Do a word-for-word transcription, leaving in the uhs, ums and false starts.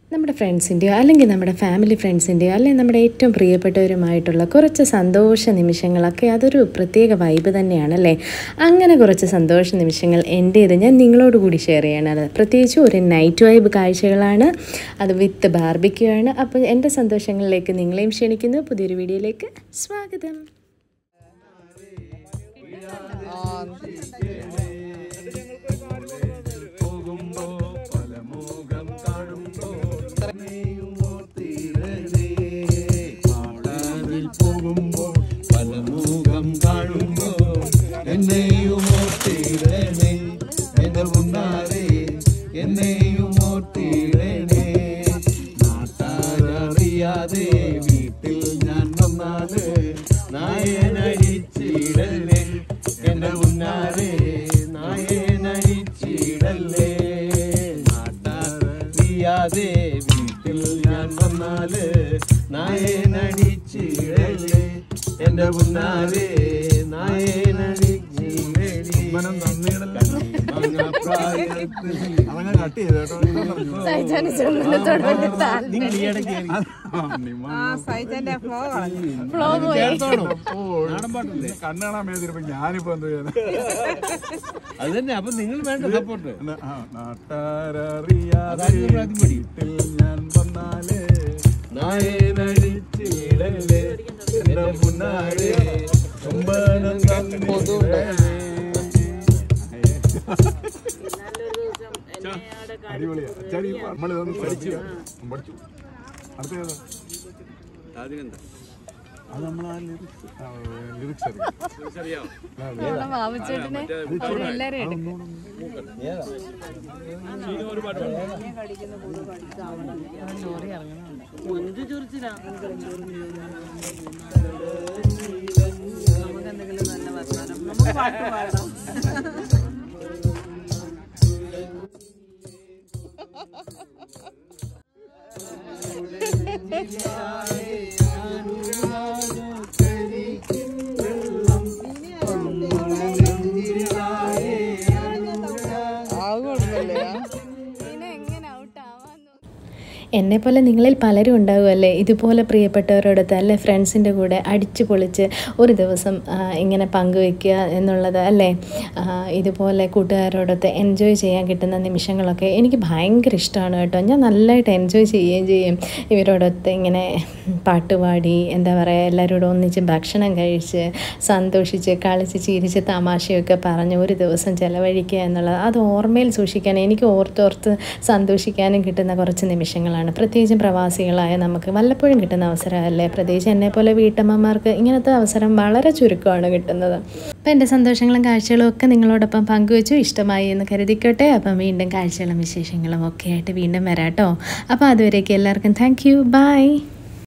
നമ്മുടെ ഫ്രണ്ട്സിൻ്റെയോ അല്ലെങ്കിൽ നമ്മുടെ ഫാമിലി ഫ്രണ്ട്സിൻ്റെയോ അല്ലെങ്കിൽ നമ്മുടെ ഏറ്റവും പ്രിയപ്പെട്ടവരുമായിട്ടുള്ള കുറച്ച് സന്തോഷ നിമിഷങ്ങളൊക്കെ അതൊരു പ്രത്യേക വൈബ് തന്നെയാണല്ലേ. അങ്ങനെ കുറച്ച് സന്തോഷ നിമിഷങ്ങൾ എൻ്റേത് ഞാൻ നിങ്ങളോട് കൂടി ഷെയർ ചെയ്യണത്. പ്രത്യേകിച്ച് ഒരു നൈറ്റ് വൈബ് കാഴ്ചകളാണ്, അത് വിത്ത് ബാർബിക്യൂ ആണ്. അപ്പോൾ എൻ്റെ സന്തോഷങ്ങളിലേക്ക് നിങ്ങളെയും ക്ഷണിക്കുന്നു. പുതിയൊരു വീഡിയോയിലേക്ക് സ്വാഗതം. നാട്ടാരറിയാതെ വീട്ടിൽ ഞാൻ വന്നാല് നായനടിച്ചിടല്ലേ എന്റെ മുന്നാരെ, നായനടിച്ചിടല്ലേ. നാട്ടാരറിയാതെ വീട്ടിൽ ഞാൻ വന്നാല് നായനടിച്ചിടല്ലേ എന്റെ മുന്നാരെ, നായനടിച്ചിടല്ലേ. കണ്ണാണാൻ മേടിച്ചപ്പോ ഞാനിപ്പോ എന്ത് ചെയ്യാൻ? അത് തന്നെ. അപ്പൊ നിങ്ങൾ വേണ്ട സപ്പോർട്ട്. നാട്ടാരറിയാതെ വീട്ടിൽ ഞാൻ വന്നാല് നായനടിച്ചിടല്ലേ എന്റെ മുന്നാരെ, കുമ്പനം തന്നിടല്ലേ. അടിപൊളിയാ. നമ്മളിതൊന്ന് പഠിച്ചു പഠിച്ചു അടുത്ത അത് നമ്മളാ ലിറിക്സ് ലിറിക്സ് അറിയാം. എന്നെപ്പോലെ നിങ്ങളിൽ പലരും ഉണ്ടാകുമല്ലേ ഇതുപോലെ പ്രിയപ്പെട്ടവരോടൊത്ത് അല്ലെ ഫ്രണ്ട്സിൻ്റെ കൂടെ അടിച്ചു പൊളിച്ച് ഒരു ദിവസം ഇങ്ങനെ പങ്കുവയ്ക്കുക എന്നുള്ളത് അല്ലേ. ഇതുപോലെ കൂട്ടുകാരോടൊത്ത് എൻജോയ് ചെയ്യാൻ കിട്ടുന്ന നിമിഷങ്ങളൊക്കെ എനിക്ക് ഭയങ്കര ഇഷ്ടമാണ് കേട്ടോ. ഞാൻ നല്ലതായിട്ട് എൻജോയ് ചെയ്യുകയും ചെയ്യും ഇവരോടൊത്ത് ഇങ്ങനെ പാട്ടുപാടി, എന്താ പറയുക, എല്ലാവരോടും ഒന്നിച്ച് ഭക്ഷണം കഴിച്ച് സന്തോഷിച്ച് കളിച്ച് ചിരിച്ച് തമാശയൊക്കെ പറഞ്ഞ് ഒരു ദിവസം ചിലവഴിക്കുക എന്നുള്ളത് അത് ഓർമ്മയിൽ സൂക്ഷിക്കാൻ എനിക്ക് ഓർത്തോർത്ത് സന്തോഷിക്കാനും കിട്ടുന്ന കുറച്ച് നിമിഷങ്ങളാണ്. പ്രത്യേകിച്ചും പ്രവാസികളായ നമുക്ക് വല്ലപ്പോഴും കിട്ടുന്ന അവസരമല്ലേ. പ്രത്യേകിച്ച് എന്നെപ്പോലെ വീട്ടമ്മമാർക്ക് ഇങ്ങനത്തെ അവസരം വളരെ ചുരുക്കമാണ് കിട്ടുന്നത്. അപ്പം എൻ്റെ സന്തോഷങ്ങളും കാഴ്ചകളും ഒക്കെ നിങ്ങളോടൊപ്പം പങ്കുവെച്ചു. ഇഷ്ടമായി എന്ന് കരുതിക്കോട്ടെ. അപ്പം വീണ്ടും കാഴ്ചകളും വിശേഷങ്ങളും ഒക്കെ ആയിട്ട് വീണ്ടും വരാം കേട്ടോ. അപ്പോൾ അതുവരേക്കും എല്ലാവർക്കും താങ്ക് യു, ബൈ.